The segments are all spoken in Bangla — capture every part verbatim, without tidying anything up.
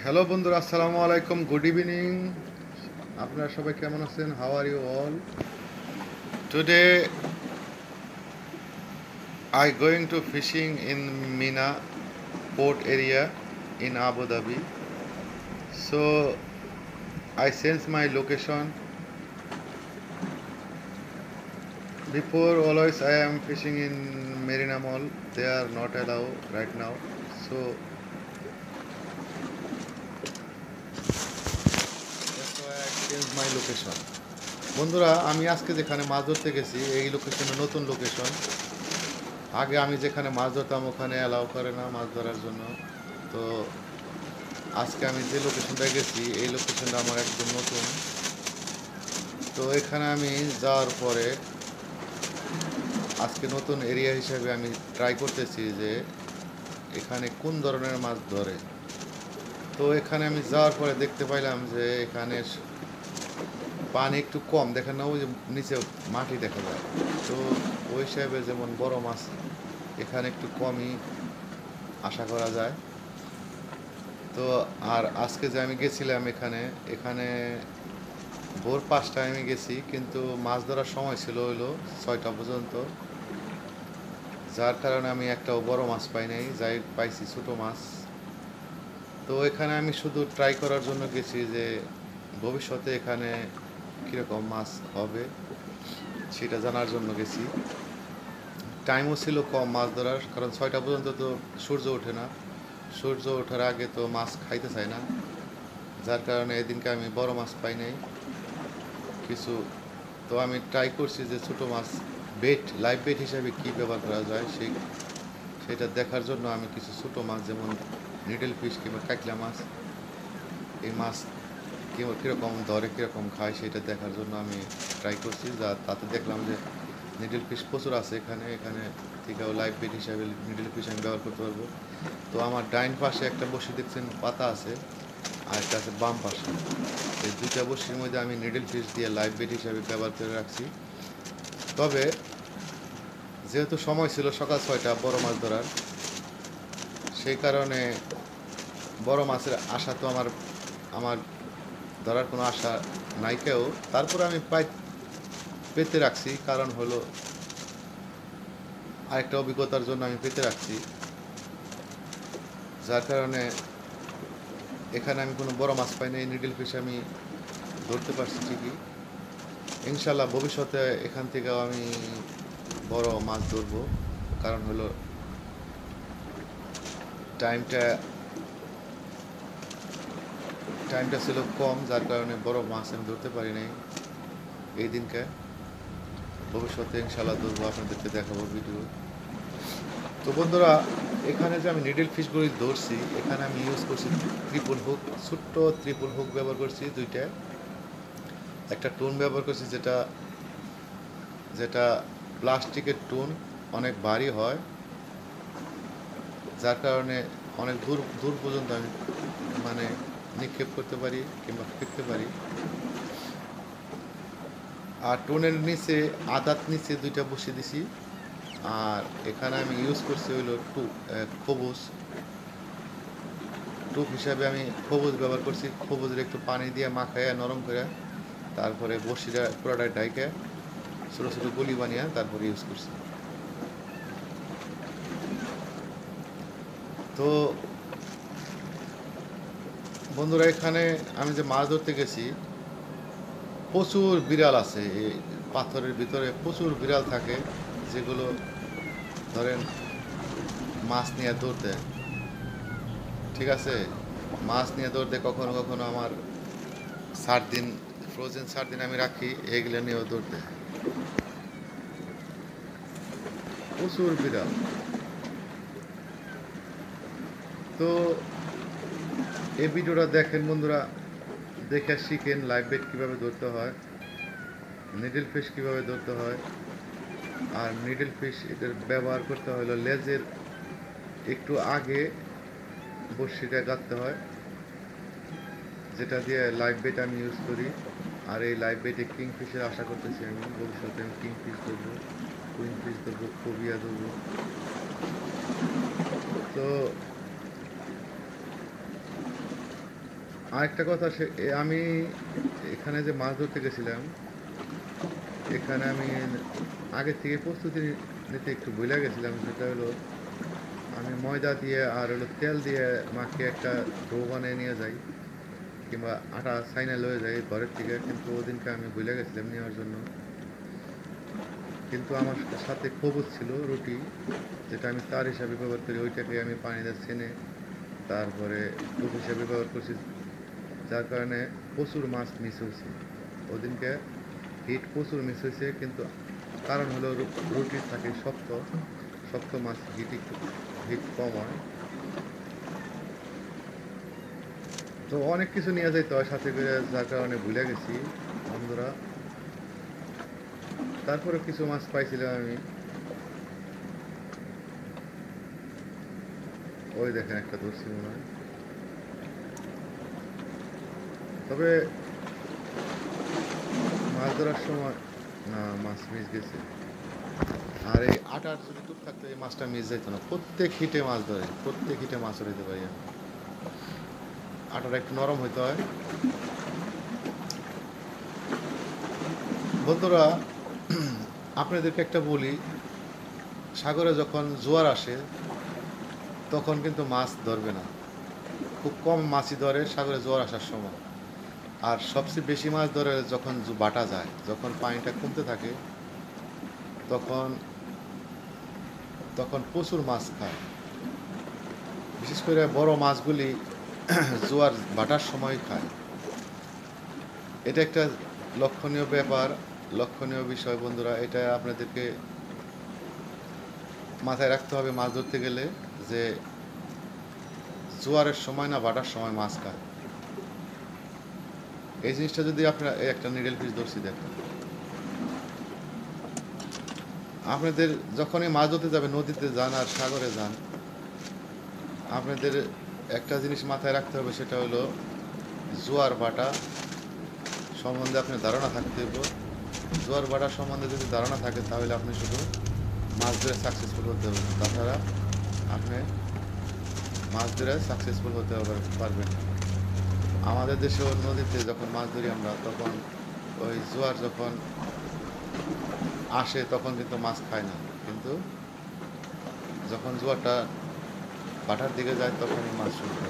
হ্যালো বন্ধুরা, আসসালামু আলাইকুম, গুড ইভিনিং। আপনারা সবাই কেমন আছেন? How are you all? Today I going to fishing in Meena port area in Abu Dhabi. So I sense my location. Before always I am fishing in Marina Mall. They are not allowed right now. So that's why I change my location. বন্ধুরা, আমি আজকে যেখানে মাছ ধরতে গেছি এই লোকেশনে নতুন লোকেশন। আগে আমি যেখানে মাছ ধরতাম ওখানে অ্যালাউ করে না মাছ ধরার জন্য। তো আজকে আমি যে লোকেশনটা গেছি এই লোকেশনটা আমার একদম নতুন। তো এখানে আমি যাওয়ার পরে আজকে নতুন এরিয়া হিসেবে আমি ট্রাই করতেছি যে এখানে কোন ধরনের মাছ ধরে। তো এখানে আমি যাওয়ার পরে দেখতে পাইলাম যে এখানে পানি একটু কম, দেখেন না, ওই যে নিচে মাটি দেখা যায়। তো ওই হিসাবে যেমন বড় মাছ এখানে একটু কমই আশা করা যায়। তো আর আজকে যে আমি গেছিলাম এখানে এখানে ভোর পাঁচটায় আমি গেছি, কিন্তু মাছ ধরার সময় ছিল হইলো ছয়টা পর্যন্ত, যার কারণে আমি একটাও বড় মাছ পাই নাই, যাই পাইছি ছোটো মাছ। তো এখানে আমি শুধু ট্রাই করার জন্য গেছি যে ভবিষ্যতে এখানে কীরকম মাছ হবে সেটা জানার জন্য গেছি। টাইমও ছিল কম মাছ ধরার, কারণ ছয়টা পর্যন্ত তো সূর্য ওঠে না, সূর্য ওঠার আগে তো মাছ খাইতে চায় না, যার কারণে এদিনকে আমি বড় মাছ পাই নাই কিছু। তো আমি ট্রাই করছি যে ছোটো মাছ বেট, লাইভ বেট হিসাবে কী ব্যবহার করা যায় সেই সেটা দেখার জন্য আমি কিছু ছোটো মাছ যেমন নিডল ফিশ কিংবা কাঁকড়া মাছ, এই মাছ কীরকম ধরে কীরকম খায় সেটা দেখার জন্য আমি ট্রাই করছি। যা তাতে দেখলাম যে নিডল ফিশ প্রচুর আছে এখানে, এখানে থেকেও লাইভ বেট হিসাবে নিডল ফিশ আমি ব্যবহার করতে পারবো। তো আমার ডাইন পাশে একটা বসি দেখছেন পাতা আছে, আর একটা আছে বাম পাশে। এই দুইটা বসির মধ্যে আমি নিডল ফিশ দিয়ে লাইভ বেট হিসাবে ব্যবহার করে রাখছি। তবে যেহেতু সময় ছিল সকাল ছয়টা বড় মাছ ধরার, সেই কারণে বড় মাছের আশা তো আমার আমার ধরার কোনো আশা নাই কেউ, তারপরে আমি পাই পেতে রাখছি, কারণ হলো আরেকটা অভিজ্ঞতার জন্য আমি পেতে রাখছি, যার কারণে এখানে আমি কোনো বড় মাছ পাই না। এই নিডল ফিশ আমি ধরতে পারছি ঠিকই। ইনশাল্লাহ ভবিষ্যতে এখান থেকেও আমি বড় মাছ ধরবো, কারণ হলো টাইমটা টাইমটা ছিল কম, যার কারণে বড় মাছ আমি ধরতে পারি নাই এই দিনকে। ভবিষ্যতে ইনশাল্লাহ ধরবো, আপনাদেরকে দেখাবো ভিডিও। তো বন্ধুরা, এখানে যে আমি নিডল ফিশগুলি ধরছি এখানে আমি ইউজ করছি ত্রিপল হুক, ছোট্ট ত্রিপল হুক ব্যবহার করছি দুইটা। একটা টুন ব্যবহার করছি যেটা যেটা প্লাস্টিকের টুন, অনেক ভারী হয়, যার কারণে অনেক দূর দূর পর্যন্ত আমি মানে নিক্ষেপ করতে পারি কিংবা ফেলতে পারি। আর টুনের নিচে আদাত নিচে দুইটা বসিয়ে দিছি। আর এখানে আমি ইউজ করছি হইলো টু খবুজ, টুপ হিসাবে আমি খবুজ ব্যবহার করছি। খবুজের একটু পানি দিয়ে মাখাইয়া নরম করে তারপরে বসিটা পুরোটা ডাইকে ছোটো ছোটো গুলি বানিয়ে তারপরে ইউজ করছি। তো বন্ধুরা, এখানে আমি যে মাছ ধরতে গেছি প্রচুর বিড়াল আছে, এই পাথরের ভিতরে প্রচুর বিড়াল থাকে, যেগুলো ধরেন মাছ নিয়ে ধরতে, ঠিক আছে, মাছ নিয়ে ধরতে কখনো কখনো আমার সার্ডিন, ফ্রোজেন সার্ডিন আমি রাখি, এগুলো নিয়েও ধরতে প্রচুর বিড়াল। তো এই ভিডিওটা দেখেন বন্ধুরা, দেখে শিখেন লাইভ বেট কীভাবে ধরতে হয়, নিডল ফিশ কীভাবে ধরতে হয়। আর নিডল ফিশ এটার ব্যবহার করতে হলো লেজের একটু আগে বড়শিটা গাঁথতে হয়, যেটা দিয়ে লাইভ বেট আমি ইউজ করি। আর এই লাইভ বেটে কিং ফিশের আশা করতেছি আমি, ভবিষ্যতে আমি কিং ফিশ ধরবো, কুইন ফিশ ধরবো, কবিয়া ধরবো। তো আরেকটা কথা, সে আমি এখানে যে মাছ ধরতে গেছিলাম, এখানে আমি আগে থেকে প্রস্তুতি নিতে একটু ভুলে গেছিলাম। সেটা হলো আমি ময়দা দিয়ে আর হলো তেল দিয়ে মাখিয়ে একটা ডো বানিয়ে নিয়ে যাই, কিংবা আটা সাইনা লয়ে যাই ঘরের থেকে, কিন্তু ওদিনকে আমি ভুলে গেছিলাম নেওয়ার জন্য। কিন্তু আমার সাথে কবুজ ছিল রুটি, যেটা আমি তার হিসাবে ব্যবহার করি, ওইটাকে আমি পানিতে ছেনে তারপরে টুপ হিসাবে ব্যবহার করছি, যার কারণে প্রচুর মাছ মিস হয়েছে ওদিনকে। হিট প্রচুর মিস হয়েছে, কিন্তু কারণ হলো রুটি থাকে শক্ত, শক্ত মাছ হিট একটু হিট কম হয়। তো অনেক কিছু নিয়ে যাইতে হয় সাথে করে, যার কারণে ভুলে গেছি বন্ধুরা। তারপরে কিছু মাছ পাইছিলাম আমি, ওই দেখেন একটা ধরছি মনে হয়। তবে মাছ ধরার সময় না, মাছ মিস গেছে। আর এই আটার যদি টুপ থাকতো এই মাছটা মিস যাইতো না। প্রত্যেক হিটে মাছ ধরে, প্রত্যেক হিটে মাছ ধরতে পারি আমি। আটাটা একটু নরম হইতে হয় বন্ধুরা। আপনাদেরকে একটা বলি, সাগরে যখন জোয়ার আসে তখন কিন্তু মাছ ধরবে না, খুব কম মাছই ধরে সাগরে জোয়ার আসার সময়। আর সবচেয়ে বেশি মাছ ধরে যখন বাটা যায়, যখন পানিটা কমতে থাকে, তখন তখন প্রচুর মাছ খায়। বিশেষ করে বড় মাছগুলি জোয়ার বাটার সময় খায়। এটা একটা লক্ষণীয় ব্যাপার, লক্ষণীয় বিষয় বন্ধুরা। এটা আপনাদেরকে মাথায় রাখতে হবে মাছ ধরতে গেলে, যে জোয়ারের সময় না বাটার সময় মাছ খায়। এই জিনিসটা যদি আপনারা, একটা নিডেল ফিশ ধরছি দেখেন, আপনাদের যখনই মাছ ধরতে যাবে, নদীতে যান আর সাগরে যান, আপনাদের একটা জিনিস মাথায় রাখতে হবে, সেটা হলো জোয়ার বাটা সম্বন্ধে আপনার ধারণা থাকতে হবে। জোয়ার বাটা সম্বন্ধে যদি ধারণা থাকে, তাহলে আপনি শুধু মাছ ধরে সাকসেসফুল হতে হবে, তাছাড়া আপনি মাছ ধরে সাকসেসফুল হতে পারবেন। আমাদের দেশে নদীতে যখন মাছ ধরি আমরা, তখন ওই জোয়ার যখন আসে তখন কিন্তু মাছ খায় না, কিন্তু যখন জোয়ারটা বাটার দিকে যায় তখনই মাছ শুরু করে।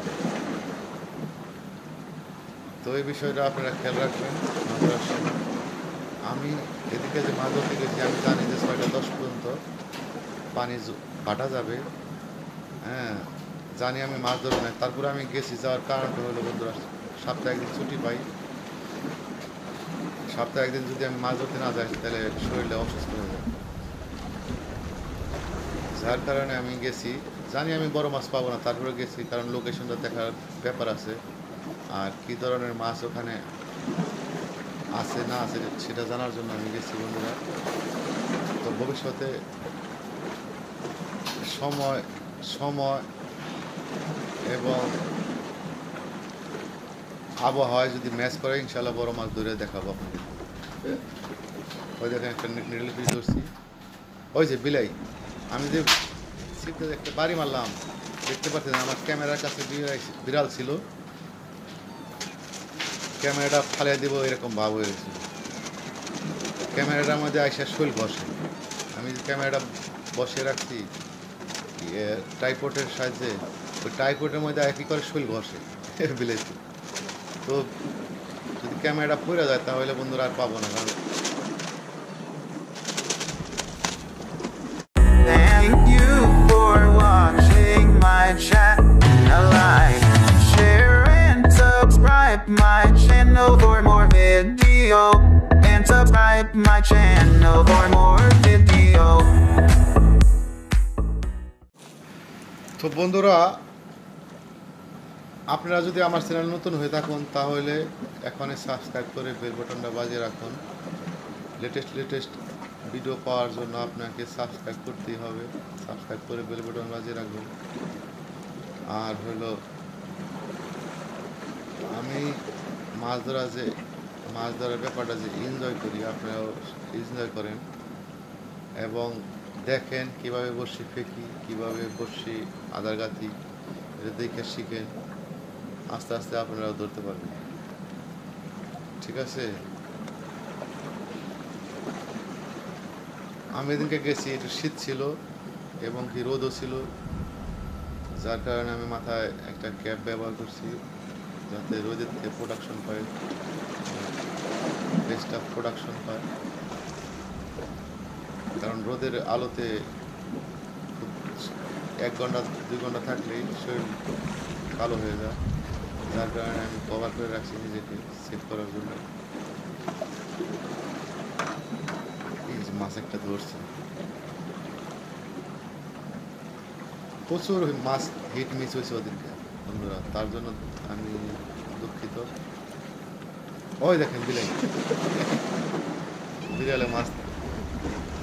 তো এই বিষয়টা আপনারা খেয়াল রাখবেন মাছ ধরার সময়। আমি এদিকে যে মাছ ধরতে গেছি, আমি জানি যে ছয়টা দশ পর্যন্ত পানি বাটা যাবে, হ্যাঁ জানি আমি মাছ ধরবো না। তারপরে আমি গেছি, যাওয়ার কারণটা হলো বন্ধুরা, সপ্তাহে একদিন ছুটি পাই। সপ্তাহে একদিন যদি আমি মাছ ধরতে না যাই, তাহলে শরীরটা অসুস্থ হয়ে যায়, যার কারণে আমি গেছি। জানি আমি বড় মাছ পাবো না, তারপরে গেছি, কারণ লোকেশনটা দেখার ব্যাপার আছে, আর কি ধরনের মাছ ওখানে আছে না আছে সেটা জানার জন্য আমি গেছি বন্ধুরা। তো ভবিষ্যতে সময় সময় এবং আবহাওয়ায় যদি ম্যাচ করে, ইনশাল্লাহ বড় মাছ ধরে দেখাবো আপনাকে। ওই দেখেন একটা নিডল ফিশ ধরছি, ওই যে বিলাই। আমি যে ছিপতে একটা বাড়ি মারলাম, দেখতে পাচ্ছেন আমার ক্যামেরার কাছে বিড়াল ছিল, ক্যামেরাটা ফালিয়ে দিব এরকম ভাব হয়ে গেছিল। ক্যামেরাটার মধ্যে আইসা শৈল বসে, আমি ক্যামেরাটা বসে রাখছি ট্রাইপডের সাহায্যে, ওই ট্রাইপডের মধ্যে একই করে শৈল বসে বিলেছি। তো যদি ক্যামেরাটা পড়ে যায়, তাহলে বন্ধুরা আর পাবো না। কারণ Thank you for watching my channel. Like, share and subscribe my channel for more video. And subscribe my channel for more video. তো বন্ধুরা, আপনারা যদি আমার চ্যানেল নতুন হয়ে থাকুন, তাহলে এখনই সাবস্ক্রাইব করে বেল বাটনটা বাজিয়ে রাখুন। লেটেস্ট লেটেস্ট ভিডিও পাওয়ার জন্য আপনাকে সাবস্ক্রাইব করতেই হবে, সাবস্ক্রাইব করে বেল বাটন বাজিয়ে রাখবেন। আর হলো, আমি মাছ ধরা যে মাছ ধরার ব্যাপারটা যে এনজয় করি, আপনারাও এনজয় করেন এবং দেখেন কিভাবে বড়শি ফেঁকি, কিভাবে বড়শি আদার গাতি, এটা দেখে শিখেন। আস্তে আস্তে আপনারাও ধরতে পারবেন। ঠিক আছে, আমি এদিনকে গেছি, একটু শীত ছিল এবং কি রোদও ছিল, যার কারণে আমি মাথায় একটা ক্যাপ ব্যবহার করছি যাতে রোদের থেকে প্রোডাকশন পায়, ফেসটা প্রোডাকশন পায়। কারণ রোদের আলোতে খুব এক ঘন্টা দুই ঘন্টা থাকলেই শরীর কালো হয়ে যায়, যার কারণে আমি কভার করে রাখছি নিজেকে সেভ করার জন্য। এই যে মাছ একটা ধরছে, প্রচুর মাছ হিট মিস হয়েছে ওদিনকে বন্ধুরা, তার জন্য আমি দুঃখিত। ওই দেখেন বিলাই, বিড়ালে মাছ